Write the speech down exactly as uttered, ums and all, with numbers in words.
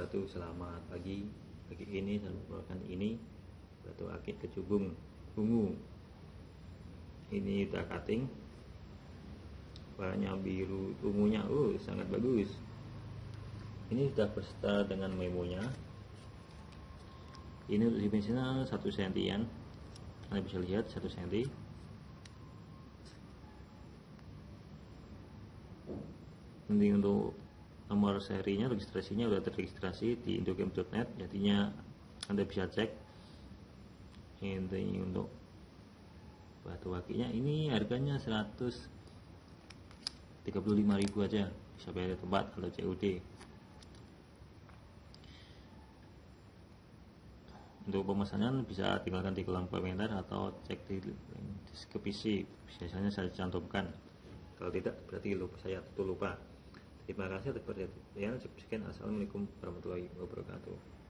wabarakatuh. Selamat pagi. Pagi ini saya membawakan ini batu akik kecubung ungu. Ini udah cutting, warnanya biru ungunya, oh sangat bagus. Ini sudah beserta dengan memonya. Ini untuk dimensinya satu sentian, Anda bisa lihat satu senti. Nanti untuk nomor serinya, registrasinya sudah terregistrasi di indogame dot net, jadinya Anda bisa cek. Ini untuk batu akinya, ini harganya seratus tiga puluh lima ribu aja, bisa bayar di tempat atau C O D. Untuk pemesanan bisa tinggalkan di kolom komentar atau cek di deskripsi, biasanya saya cantumkan. Kalau tidak berarti lupa, saya tuh lupa. Terima kasih atas perhatian. Sekian, assalamualaikum warahmatullahi wabarakatuh.